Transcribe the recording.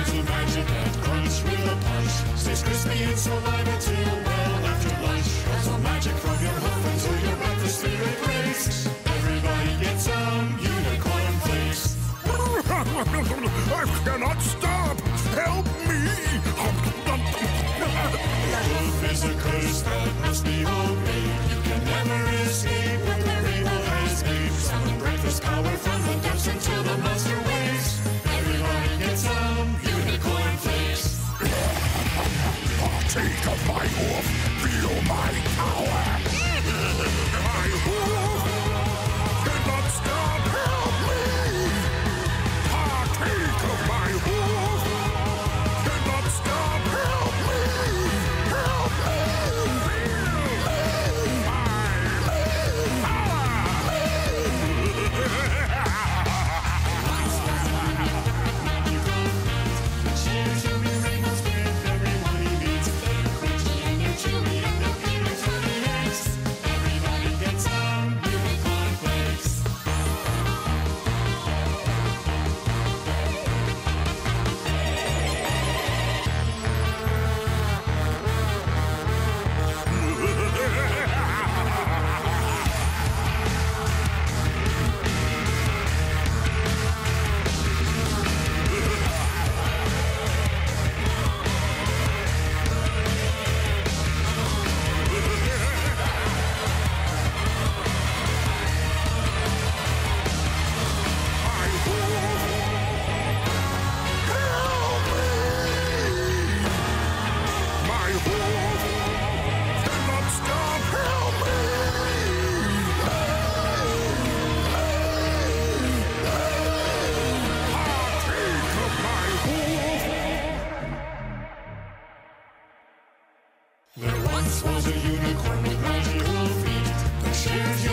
gentle magic and crunch with a punch. Stays crispy and saliva till well after lunch. Gentle magic from your hoof until your breakfast spirit breaks. Everybody gets some unicorn flakes. I cannot stop! Help me! Hoof is a curse that must be obeyed. You can never escape what the rainbow has made. Summon breakfast power from the depths until the monster wakes. Everybody gets some unicorn flakes. Partake of my hoof! Feel my power! My hoof cannot stop! Help me! Partake of my hoof! Cannot stop! Help me! Help me! Feel my power! Shares your rainbows with everyone he meets. They're crunchy and they're chewy and they'll clean your tummy aches. Everybody gets some unicorn flakes. There once was a unicorn with magical feet who shared